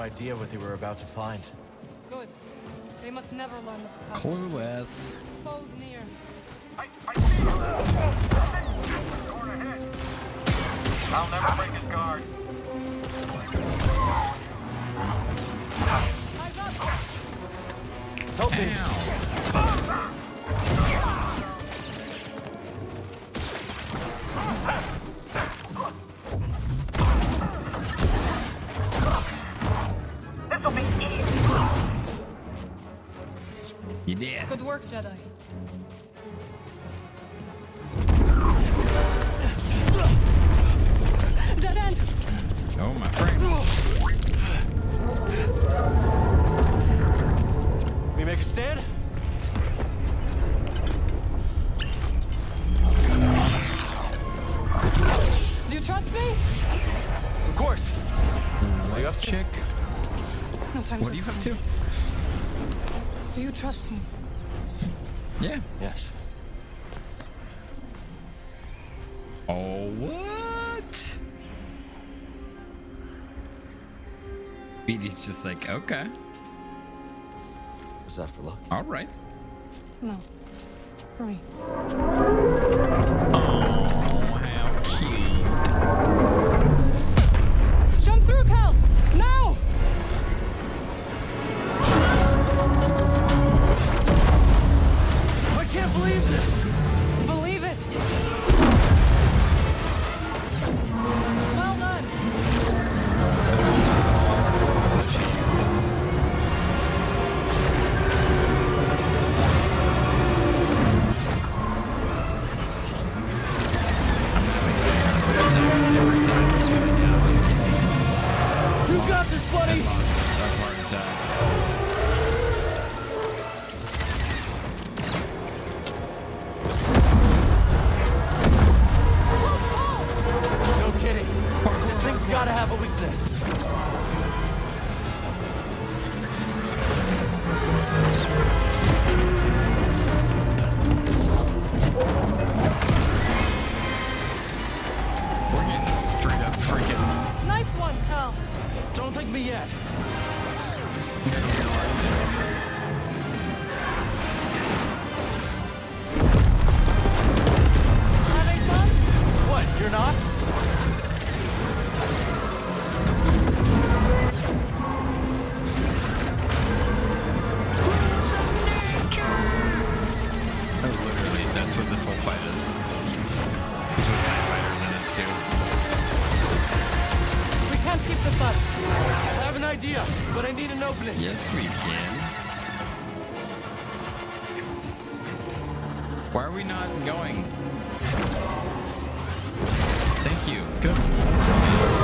idea what they were about to find. Good. They must never learn the past. Clueless. Foes near. I see you! Going ahead. I'll never break his guard. Eyes up! Help me! This'll be easy. You did. Good work, Jedi. Dead end! Oh, my friends. We make a stand? Do you trust me? Of course. Are you up to? Chick. No time What are you up to? Do you trust me? Yeah. Yes. Oh, what? BD's just like, okay. Was that for luck? All right. No. For me. Oh, how cute. Jump through, Cal! Now! I can't believe this! Believe it! Well done! This is her that she uses. Attacks every time so right now it's You got this, buddy! lots of heart attacks. No kidding. This thing's gotta have a weakness. We're getting straight up freaking. Nice one, Cal! Don't thank me yet. Having fun? What, you're not? Oh, literally, that's what this whole fight is. Is what TIE Fighters in it too. We can't keep this up. I have an idea, but I need an opening. Yes, we can. Why are we not going? Thank you. Good.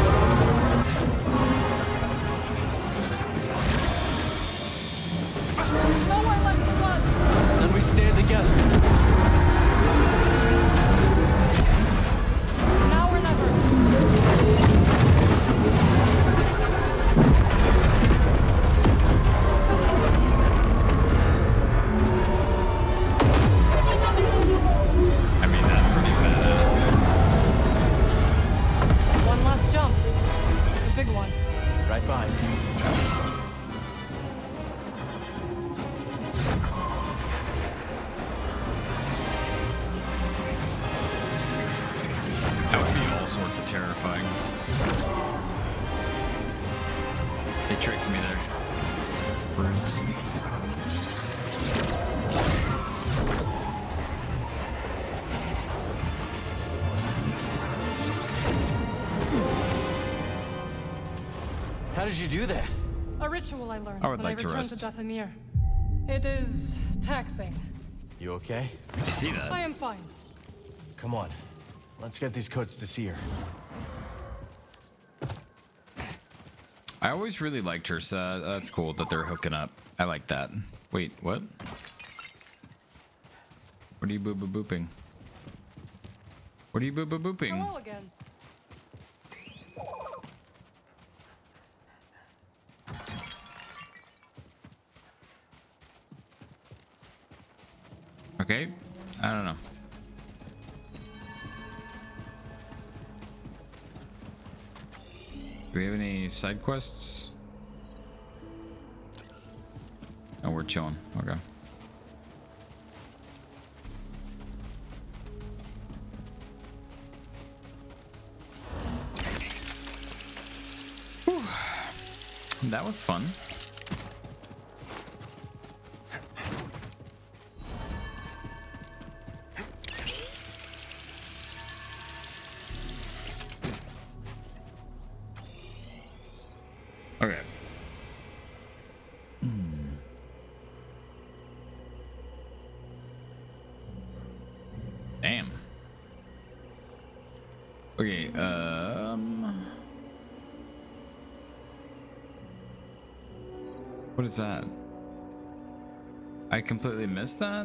There's nowhere left to run. Then we stand together. Now or never. I mean, that's pretty badass. One last jump. It's a big one. Right behind you. That would be all sorts of terrifying. They tricked me there. Brutes. How did you do that? A ritual I learned I would when like to I returned to rest. Dathomir. It is taxing. You okay? I see that. I am fine. Come on. Let's get these coats to Seer. I always really liked her, so that's cool that they're hooking up. I like that. Wait, what? What are you booping? What are you booping? Hello again. Okay, I don't know. Do we have any side quests? Oh, we're chilling. Okay. Whew. That was fun. Okay. Damn. Okay, what is that? I completely missed that?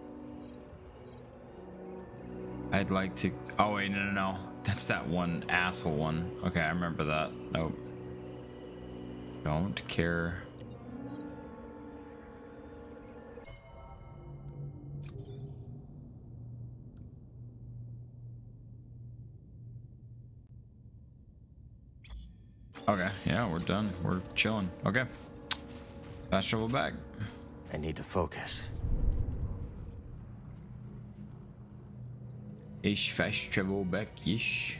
I'd like to... Oh, wait, no. That's that one asshole one. Okay, I remember that. Nope. Don't care. Okay, yeah, we're done. We're chilling. Okay. Fast travel back. I need to focus. Ish, fast travel back, ish.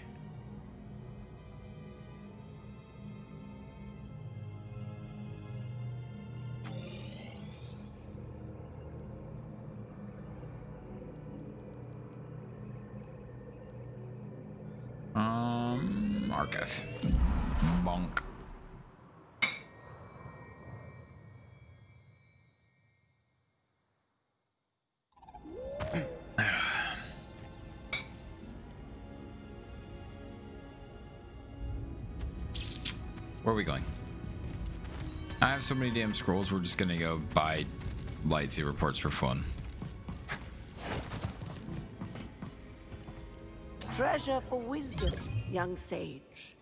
Archive. Bonk. Where are we going? I have so many damn scrolls, we're just gonna go buy lightsaber parts for fun. Treasure for wisdom, young sage.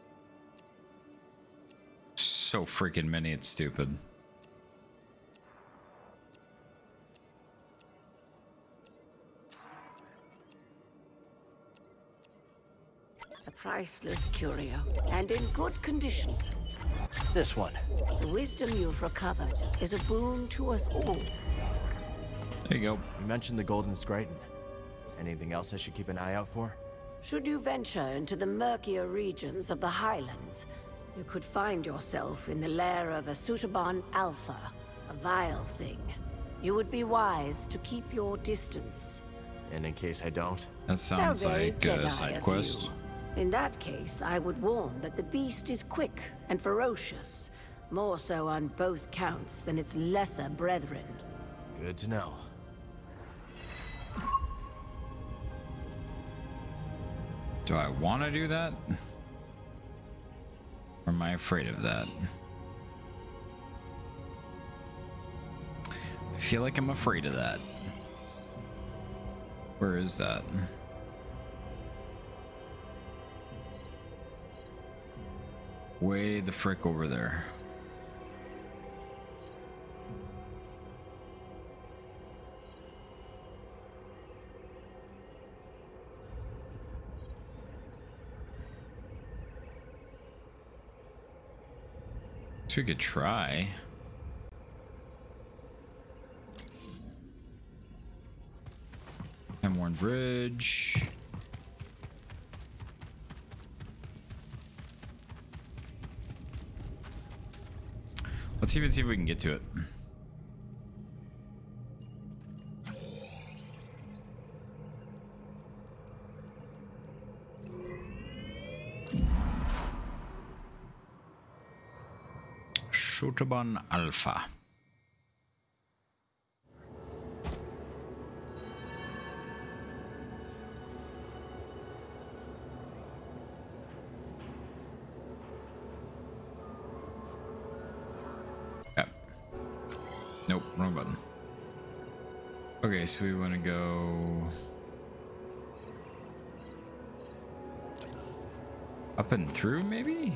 So freaking many, it's stupid. A priceless curio, and in good condition. This one. The wisdom you've recovered is a boon to us all. There you go. You mentioned the Golden Scraton. Anything else I should keep an eye out for? Should you venture into the murkier regions of the Highlands, you could find yourself in the lair of a Sutaban Alpha, a vile thing. You would be wise to keep your distance. And in case I don't? That sounds How very like a Jedi side of quest. you. In that case, I would warn that the beast is quick and ferocious, more so on both counts than its lesser brethren. Good to know. Do I want to do that? Or am I afraid of that? I feel like I'm afraid of that. Where is that? Way the frick over there. So we could try. Hemworn Bridge. Let's even see if we can get to it. Sutaban Alpha. Yeah. Nope, wrong button. Okay, so we want to go up and through, maybe?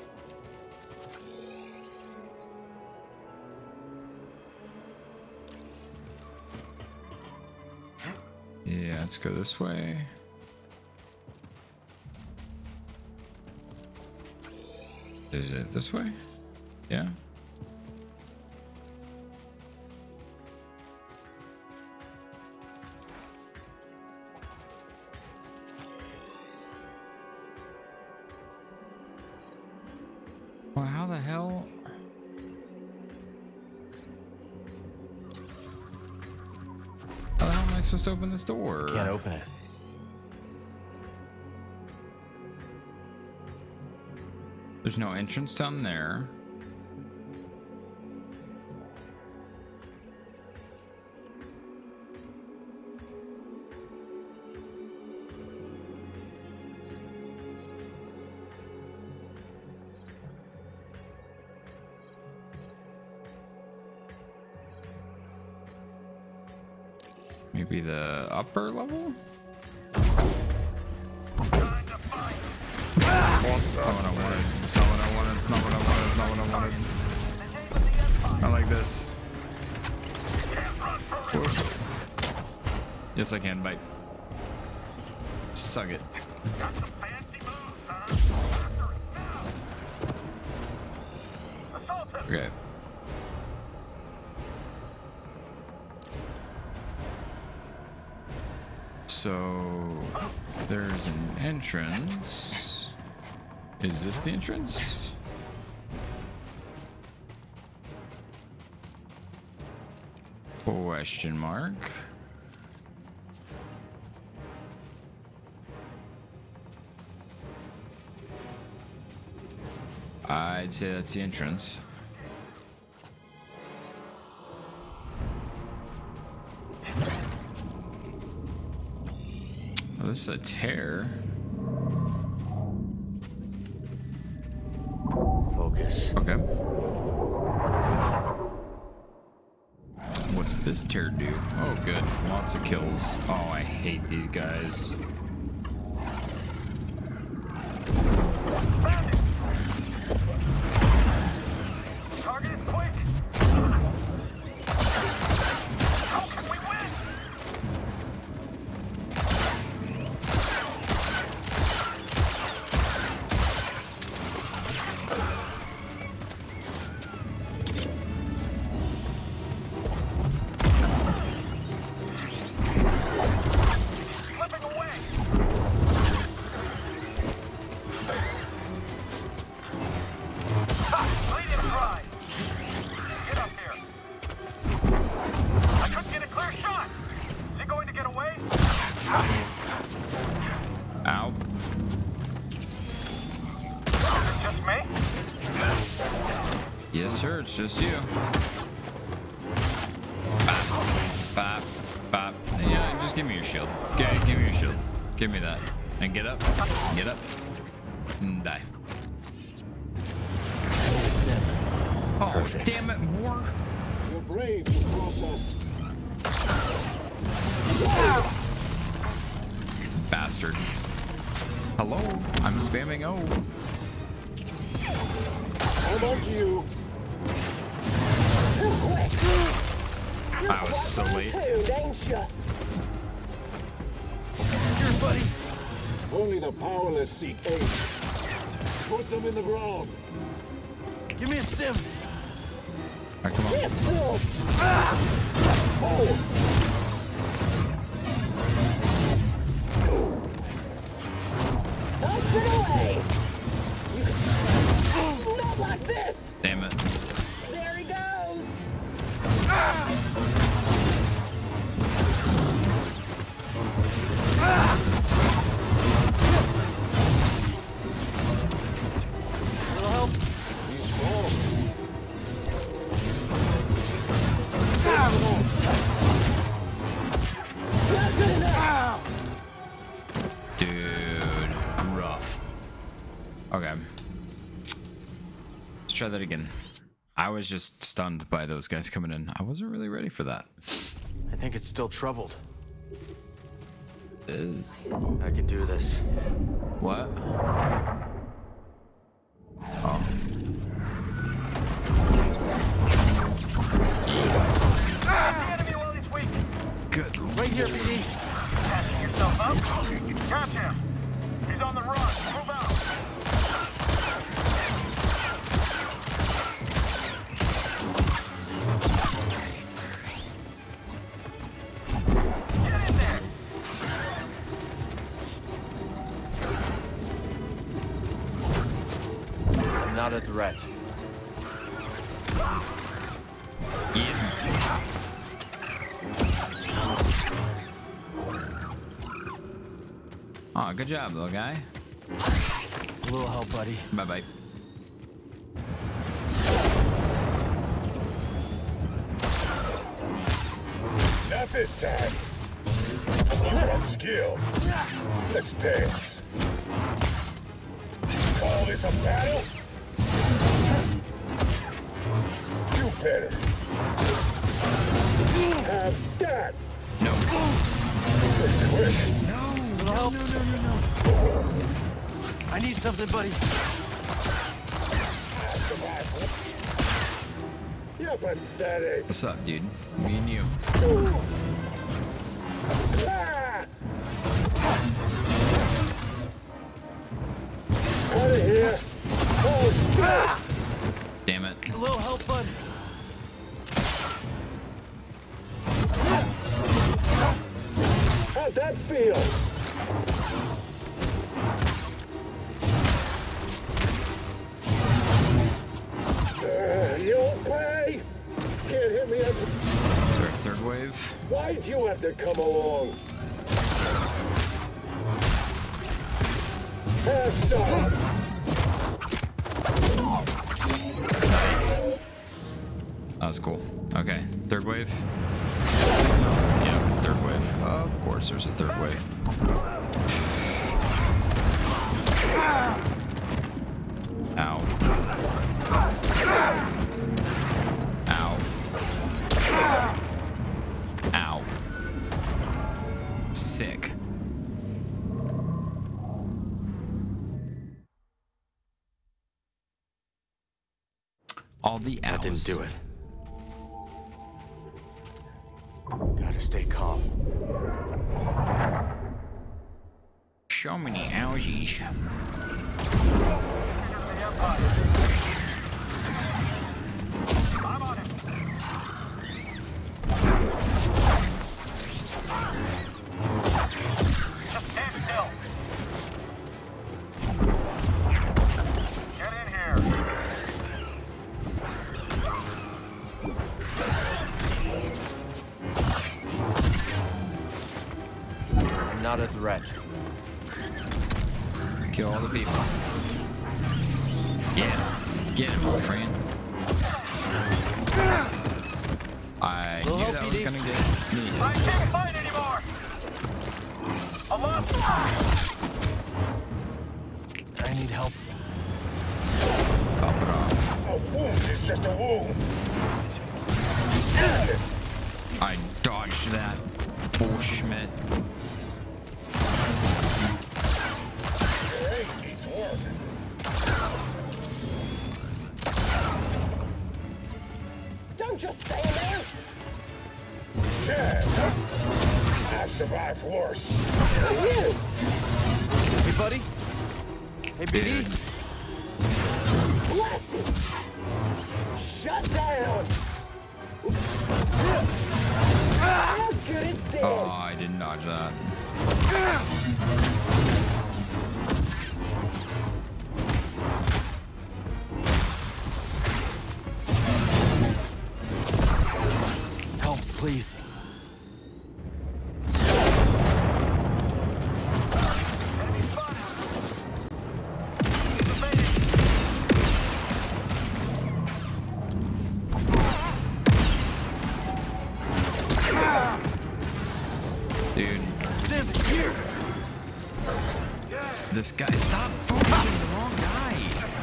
Yeah, let's go this way. Is it this way? Yeah. Well, how the hell? How the hell am I supposed to open this door? Can't open it. There's no entrance down there. Maybe the upper level? Not what I wanted. Not what I wanted. Not what I wanted. Not what I wanted. I like this. Yes, I can. Bite. Suck it. Okay. So there's an entrance. Is this the entrance? Question mark. I'd say that's the entrance. Oh, this is a tear. Focus. Okay. What's this tear do? Oh, good. Lots of kills. Oh, I hate these guys. Target is quick. How can we win? Slipping away. Ha! Lead him dry. Get up here. I couldn't get a clear shot. Is he going to get away? Ow. Is it just me? Yes, sir. It's just you. Bop, bop, bop. Yeah, just give me your shield. Okay, give me your shield. Give me that. And get up. Get up. And die. Oh, Perfect. damn it, more. You're brave to cross us. Bastard. Hello? I'm spamming O. Hold on to you. I was so late. Ain't you? Here, buddy. Only the powerless seek aid. Put them in the ground. Give me a sim. All right, come on. Don't get away. Not like this. Damn it. There he goes. Little help? He's fallen. Not good enough. Dude, rough. Okay. Let's try that again. I was just stunned by those guys coming in. I wasn't really ready for that. I think it's still troubled. I I can do this. What? Oh. The enemy while he's weak. Good. Right here, BD. Catching yourself up. Catch him. He's on the run. Move out. Get in there. I'm not not a threat. Yeah. Oh, good job, little guy. A little help, buddy. Bye-bye. Not this time. You have skill. Let's dance. Call this a battle? You better. Have that. No. Quick. Little help? No. I need something, buddy. You're pathetic. What's up, dude? Me and you. Ah! Out of here. Oh, Damn it. A little help, bud. how'd that feel? You'll pay. Can't hit me up. Third wave. Why'd you have to come along? Have some. That was cool. Okay, third wave. Yeah, third wave. Of course, there's a third wave. Ow. Ow. Ow. Sick. All the ows. That didn't do it. Gotta stay calm. Show me the ouchies. I'm on it. Just stand still. Get in here. I'm not a threat. Kill all the people. Yeah. Get him, my friend. I knew that was gonna get me. I can't fight anymore. I'm up. I need help. Pop it off. A wound is just a wound. I dodged that bullshit. Hey, needs work. Don't just stand there. Yeah. I've survived worse. Hey, buddy. Hey, Biggie. Shut down. How good it did. Oh, I didn't dodge that. Help, please. Dude. This guy, stop focusing the wrong guy.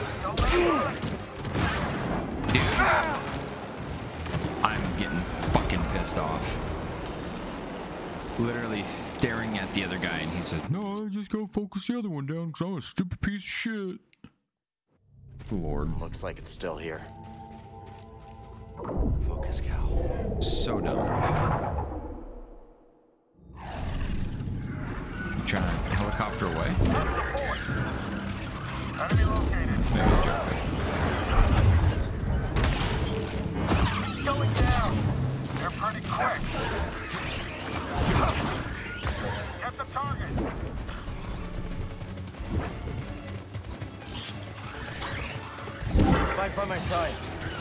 Dude. I'm getting fucking pissed off. Literally staring at the other guy, and he says, "No, I just go focus the other one down because I'm a stupid piece of shit." Lord. Looks like it's still here. Focus, Cal. So dumb. Trying to helicopter away? Enemy located. Maybe drop it. He's going down. They're pretty quick. Get the target. my side.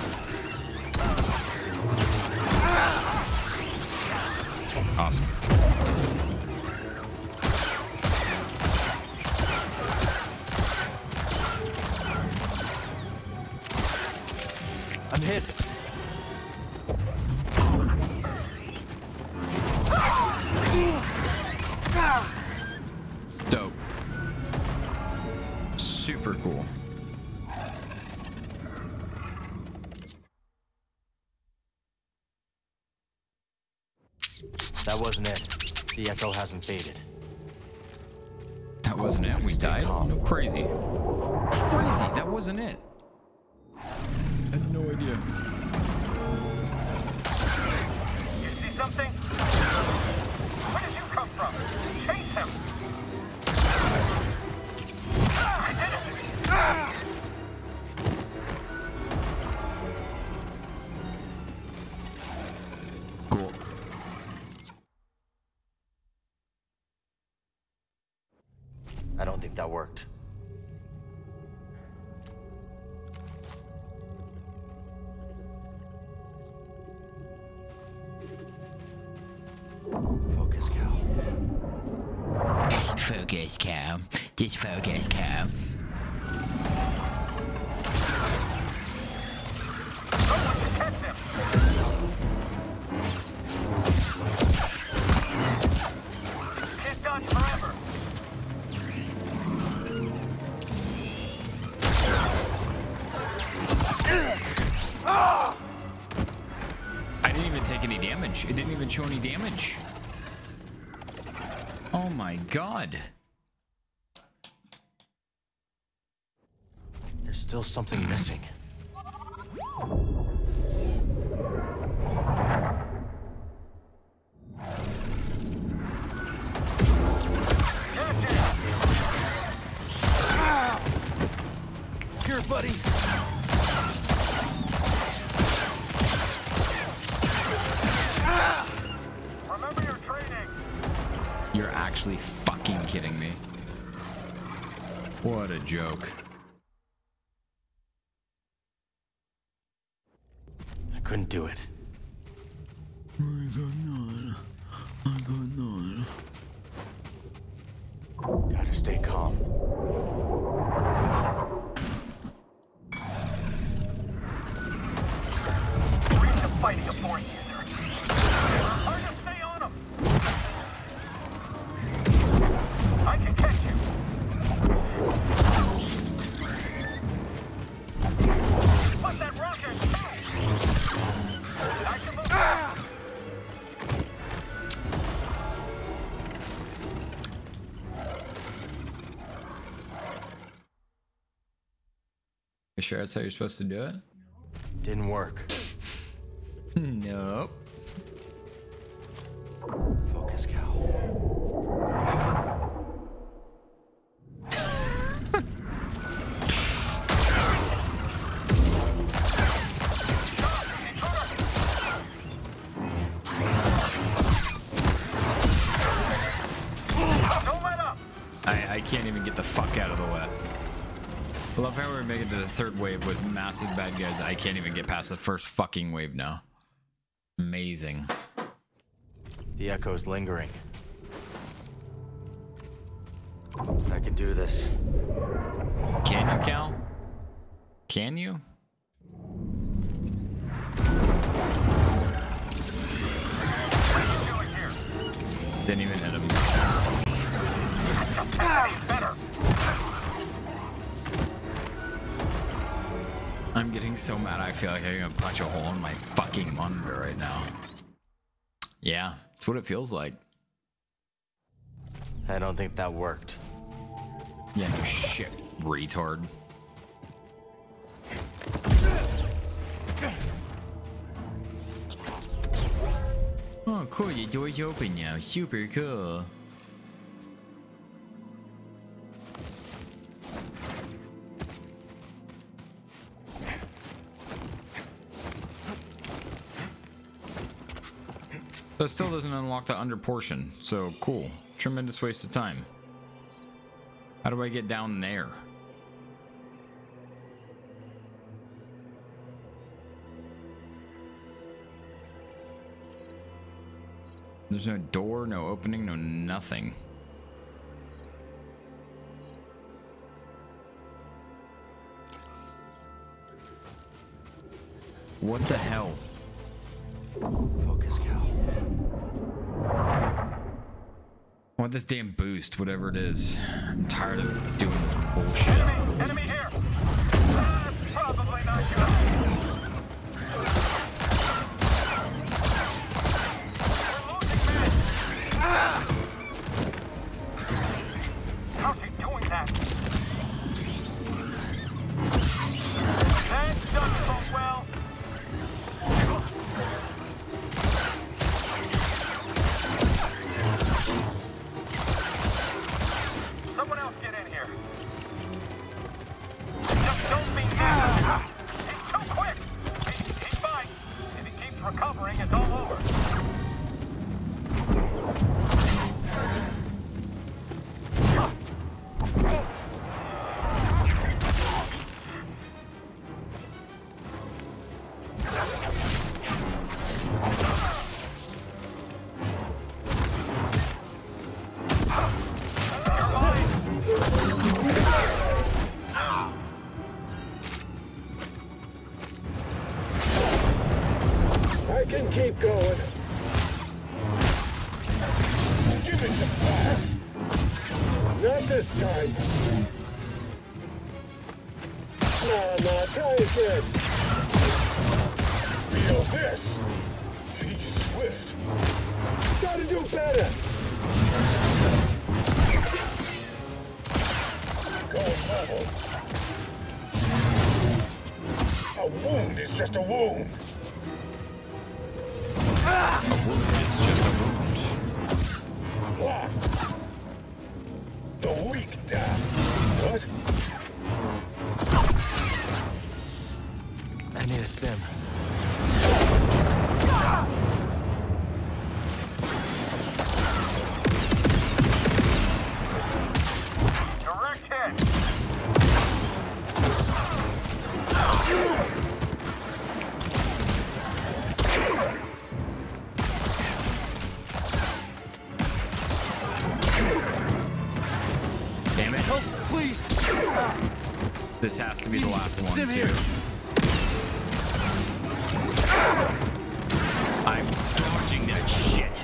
Awesome. I'm hit. Dope. Super cool. That wasn't it. The echo hasn't faded. That wasn't it. We Stay died. calm. No, crazy. Crazy. That wasn't it. I had no idea. You see something? Where did you come from? Chase him! I did it! Cool. I don't think that worked. Focus, Cal. Focus, Cal. Just focus, Cal. Catch him! Can't dodge forever. I didn't even take any damage. It didn't even show any damage. Oh my god. There's still something missing. Here, buddy. Remember your training. You're actually fucking kidding me. What a joke. I couldn't do it. Gotta stay calm. Reach the fighting a Born user. Hard to stay on him. I can catch you. Put that rocket. I can move fast. You sure that's how you're supposed to do it? Didn't work. Nope. Focus, Cal. Don't let up. I can't even get the fuck out of the way. I love how we're making it to the third wave with massive bad guys. I can't even get past the first fucking wave now. Amazing. The echo's lingering. I can do this. Can you, Cal? Can you? Didn't even hit him. Better. I'm getting so mad I feel like I'm gonna punch a hole in my fucking monitor right now. Yeah, it's what it feels like. I don't think that worked. Yeah, no shit, retard. Oh, cool, your door's open now. Super cool. That still doesn't unlock the under portion, so cool. Tremendous waste of time. How do I get down there? There's no door, no opening, no nothing. What the hell? Focus, Cal. I want this damn boost, whatever it is. I'm tired of doing this bullshit. Enemy here! Probably not good. We're losing men! How's he doing that? That doesn't go well. Someone else get in here. Just don't be mad. He's too quick. He's fine. If he keeps recovering, it's all over. I can keep going. Give it some fire. Not this time. Nah, try again. Feel this. He's swift. Gotta do better. Going level. A wound is just a wound. A wound is just a wound. What? The weak down. What? I need a stim. Direct hit. Damn it. Help, please. This has to be the last one, Stim too. here. I'm dodging that shit.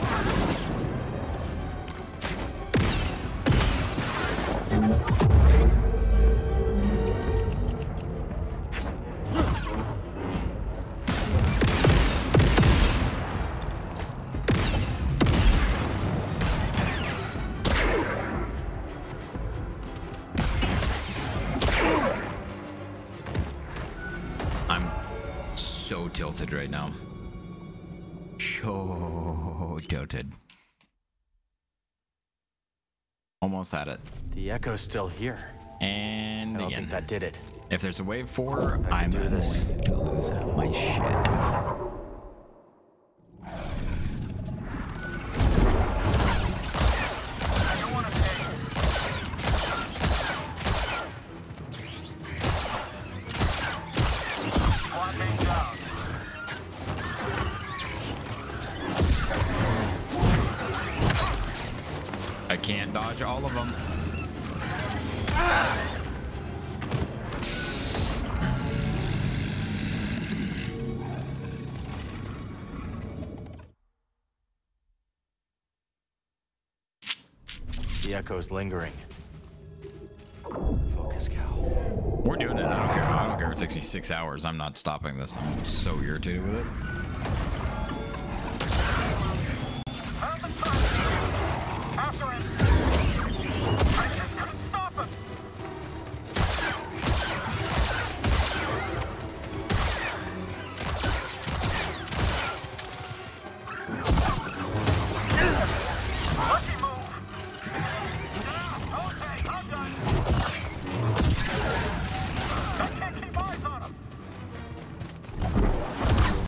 I'm so tilted right now. So tilted. Almost had it. The Echo's still here. And I don't again. think that did it. If there's a wave 4, I I'm can do this. going to lose my shit. I can't dodge all of them. The Echo's lingering. Focus, Cal. We're doing it. I don't care. I don't care if it takes me 6 hours. I'm not stopping this. I'm so irritated with it.